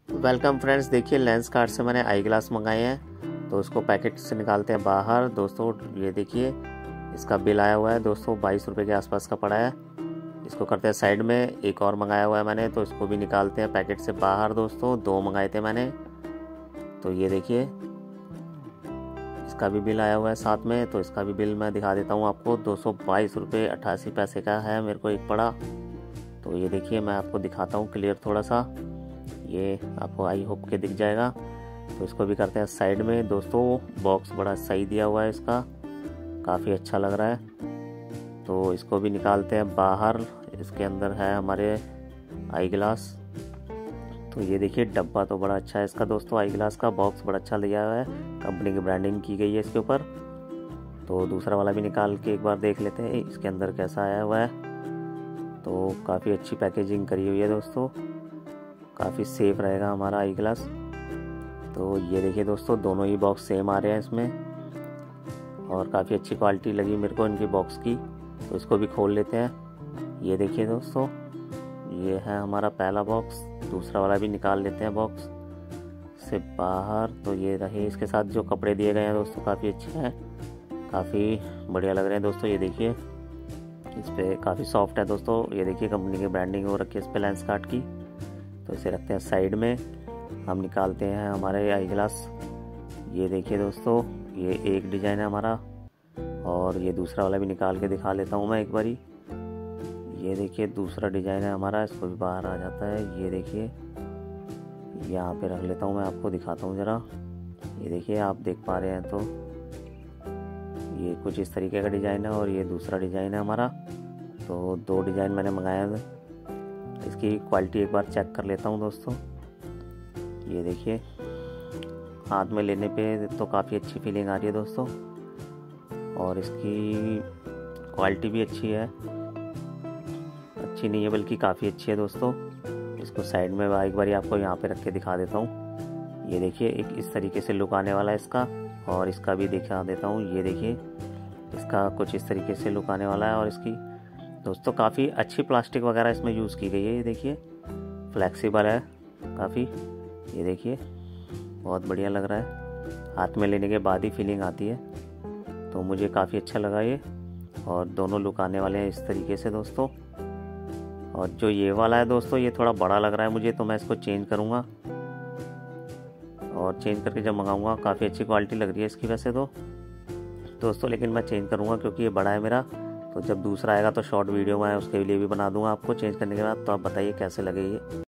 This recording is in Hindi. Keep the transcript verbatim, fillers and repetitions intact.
वेलकम फ्रेंड्स, देखिए लेंस कार्ट से मैंने आई ग्लास मंगाए हैं। तो उसको पैकेट से निकालते हैं बाहर दोस्तों। ये देखिए इसका बिल आया हुआ है दोस्तों, बाईस रुपये के आसपास का पड़ा है। इसको करते हैं साइड में। एक और मंगाया हुआ है मैंने, तो इसको भी निकालते हैं पैकेट से बाहर दोस्तों। दो मंगाए थे मैंने, तो ये देखिए इसका भी बिल आया हुआ है साथ में। तो इसका भी बिल मैं दिखा देता हूँ आपको। दो सौ बाईस रुपये अट्ठासी पैसे का है मेरे को एक पड़ा। तो ये देखिए मैं आपको दिखाता हूँ क्लियर थोड़ा सा, ये आपको आई होप के दिख जाएगा। तो इसको भी करते हैं साइड में दोस्तों। बॉक्स बड़ा सही दिया हुआ है इसका, काफ़ी अच्छा लग रहा है। तो इसको भी निकालते हैं बाहर। इसके अंदर है हमारे आई ग्लास। तो ये देखिए डब्बा तो बड़ा अच्छा है इसका दोस्तों। आई ग्लास का बॉक्स बड़ा अच्छा लिया हुआ है, कंपनी की ब्रांडिंग की गई है इसके ऊपर। तो दूसरा वाला भी निकाल के एक बार देख लेते हैं इसके अंदर कैसा आया हुआ है। तो काफ़ी अच्छी पैकेजिंग करी हुई है दोस्तों, काफ़ी सेफ रहेगा हमारा आई ग्लास। तो ये देखिए दोस्तों दोनों ही बॉक्स सेम आ रहे हैं इसमें, और काफ़ी अच्छी क्वालिटी लगी मेरे को इनकी बॉक्स की। तो इसको भी खोल लेते हैं। ये देखिए दोस्तों, ये है हमारा पहला बॉक्स। दूसरा वाला भी निकाल लेते हैं बॉक्स से बाहर। तो ये रहे, इसके साथ जो कपड़े दिए गए हैं दोस्तों काफ़ी अच्छे हैं, काफ़ी बढ़िया लग रहे हैं दोस्तों। ये देखिए इस पर काफ़ी सॉफ्ट है दोस्तों। ये देखिए कंपनी की ब्रांडिंग हो रखी है इस पर लेंस कार्ट की। तो इसे रखते हैं साइड में। हम निकालते हैं हमारे आई ग्लास। ये देखिए दोस्तों, ये एक डिज़ाइन है हमारा, और ये दूसरा वाला भी निकाल के दिखा लेता हूँ मैं एक बारी। ये देखिए दूसरा डिज़ाइन है हमारा, इसको भी बाहर आ जाता है। ये देखिए यहाँ पे रख लेता हूँ मैं, आपको दिखाता हूँ ज़रा। ये देखिए आप देख पा रहे हैं तो ये कुछ इस तरीके का डिज़ाइन है, और ये दूसरा डिज़ाइन है हमारा। तो दो डिज़ाइन मैंने मंगाया है। इसकी क्वालिटी एक बार चेक कर लेता हूँ दोस्तों। ये देखिए हाथ में लेने पे तो काफ़ी अच्छी फीलिंग आ रही है दोस्तों, और इसकी क्वालिटी भी अच्छी है, अच्छी नहीं है बल्कि काफ़ी अच्छी है दोस्तों। इसको साइड में एक बार आपको यहाँ पे रख के दिखा देता हूँ। ये देखिए एक इस तरीके से लुक आने वाला है इसका, और इसका भी दिखा देता हूँ। ये देखिए इसका कुछ इस तरीके से लुक आने वाला है, और इसकी दोस्तों काफ़ी अच्छी प्लास्टिक वगैरह इसमें यूज़ की गई है। ये देखिए फ्लेक्सिबल है काफ़ी। ये देखिए बहुत बढ़िया लग रहा है, हाथ में लेने के बाद ही फीलिंग आती है। तो मुझे काफ़ी अच्छा लगा ये, और दोनों लुक आने वाले हैं इस तरीके से दोस्तों। और जो ये वाला है दोस्तों, ये थोड़ा बड़ा लग रहा है मुझे, तो मैं इसको चेंज करूँगा, और चेंज करके जब मंगाऊँगा। काफ़ी अच्छी क्वालिटी लग रही है इसकी वैसे तो दोस्तों, लेकिन मैं चेंज करूँगा क्योंकि ये बड़ा है मेरा। तो जब दूसरा आएगा तो शॉर्ट वीडियो मैं उसके लिए भी बना दूंगा आपको चेंज करने के बाद। तो आप बताइए कैसे लगे ये।